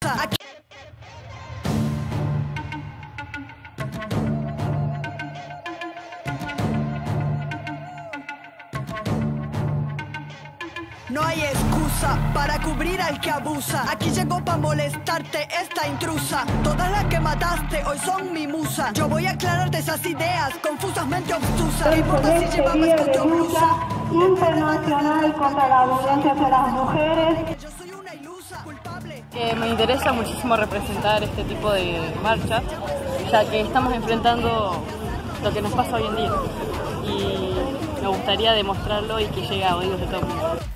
abusa. Aquí no hay excusa para cubrir al que abusa. Aquí llegó para molestarte esta intrusa. Todas las que mataste hoy son mi musa. Yo voy a aclararte esas ideas confusas, mente obtusa. ¿Qué importa si llevaba escote o blusa? Internacional contra la violencia hacia las mujeres. Yo soy una ilusa, culpable. Me interesa muchísimo representar este tipo de marchas, ya que estamos enfrentando lo que nos pasa hoy en día. Y me gustaría demostrarlo y que llegue a oídos de todo el mundo.